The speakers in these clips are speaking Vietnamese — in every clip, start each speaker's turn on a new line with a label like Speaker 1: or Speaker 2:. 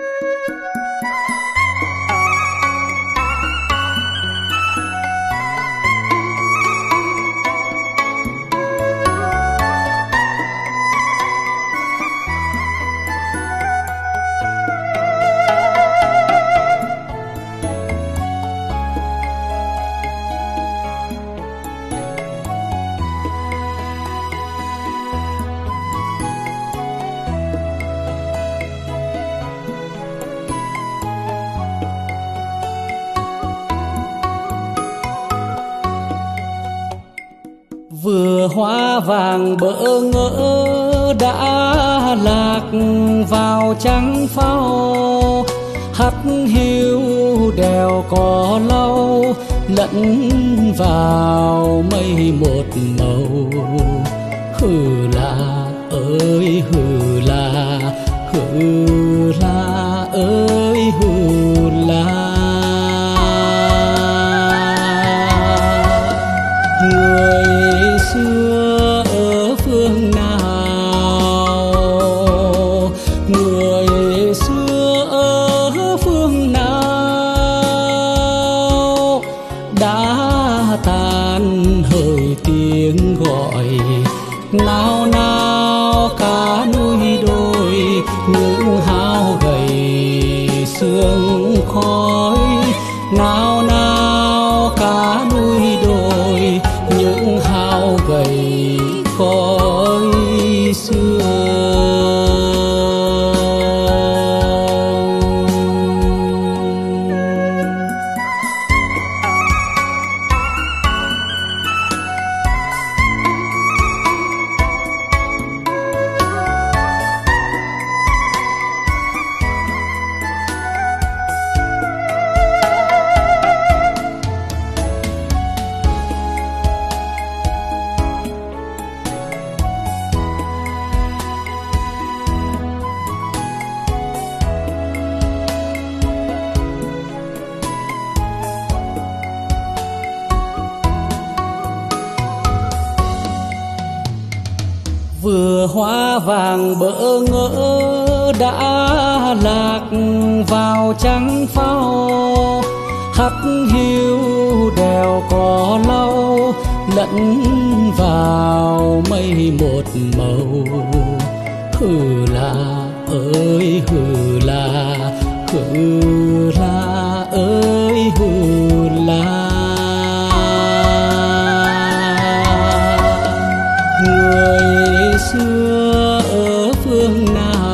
Speaker 1: Vừa hoa vàng bỡ ngỡ đã lạc vào trắng phao, hắt hiu đèo cò lau lẫn vào mây một màu. Hừ la ơi hừ la, hừ la ơi hừ la. Người xưa ở phương nào, người xưa ở phương nào, đã tàn hỡi tiếng gọi nao nao cá núi đôi, những hao gầy sương khói. Nao nao cá núi đôi, những hao gầy khói sương. Vừa hoa vàng bỡ ngỡ đã lạc vào trắng phao, hắt hiu đèo cò lau lẫn vào mây một màu. Hừ la ơi hừ la, hừ la ơi hừ la. Người xưa ở phương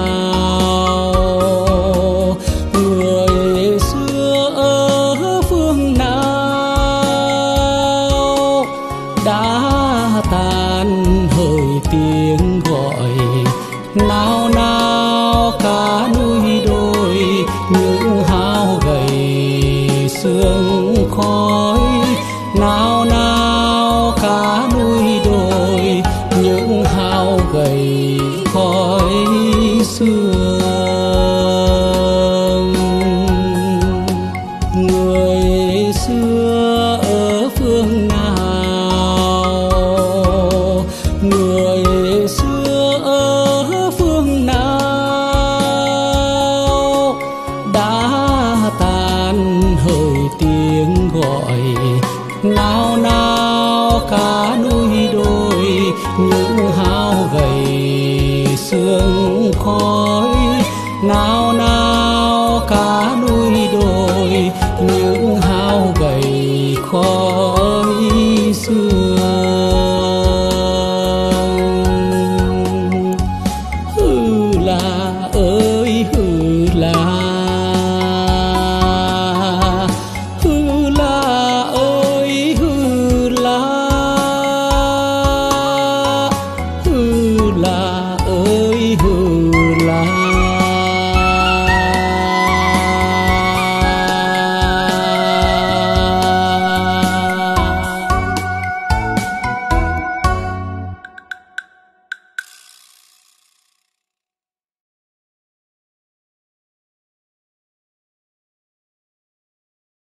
Speaker 1: nào, người xưa ở phương nào, đã tàn hỡi tiếng gọi nao nao cá núi đôi, những hao gầy sương khói. Nao nao cá núi đôi, những hao gầy khói sương. Người xưa ở phương nào, người xưa ở phương nào, đã tàn hỡi tiếng gọi nao nao cá núi đôi, những hao gầy sương khói. Nào